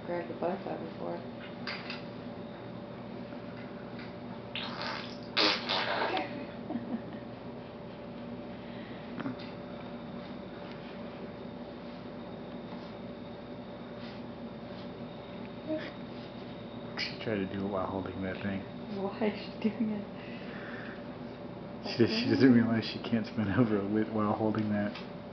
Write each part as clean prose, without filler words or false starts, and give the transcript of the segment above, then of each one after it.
grabbed the butterfly before. She tried to do it while holding that thing. Why is she doing it? She doesn't realize she can't spin over while holding that.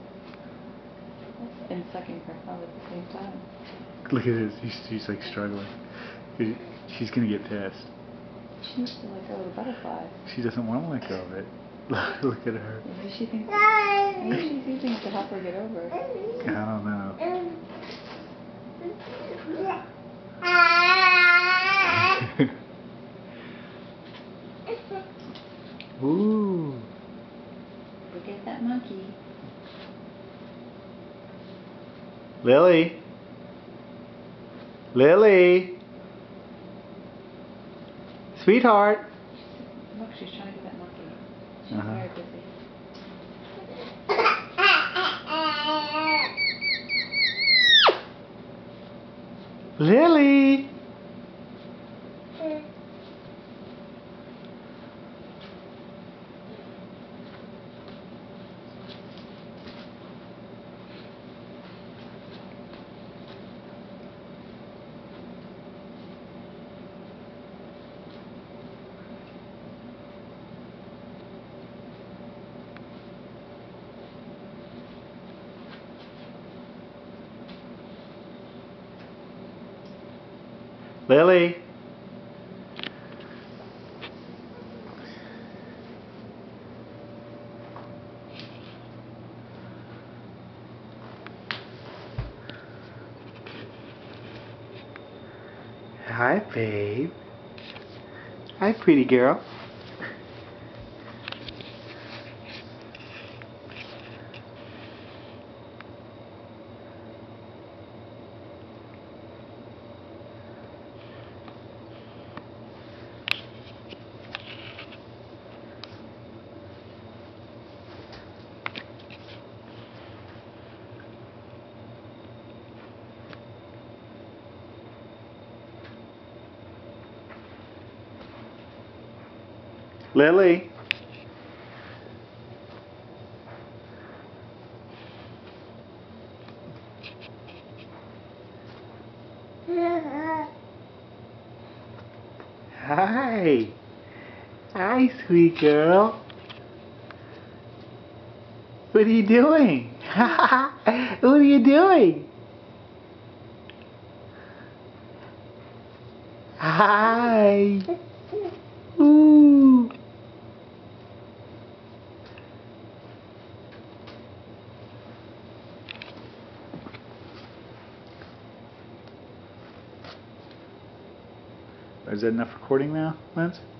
And sucking her thumb at the same time. Look at this. She's like struggling. She's gonna get pissed. She needs to let go of the butterfly. She doesn't want to let go of it. Look at her. Maybe she thinks maybe she's using it to help her get over it. I don't know. Ooh. Look at that monkey. Lily. Lily. Sweetheart. Look, she's trying to get that monkey. She's very busy. Lily. Lily. Hi, babe. Hi, pretty girl. Lily. Hi. Hi, sweet girl. What are you doing? What are you doing? Hi. Ooh. Is that enough recording now, Lance?